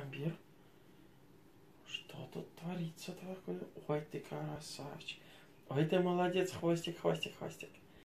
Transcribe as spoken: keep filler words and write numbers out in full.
пломбир. Что тут творится такое? Ой, ты красавчик. Ой, ты молодец, хвостик, хвостик, хвостик.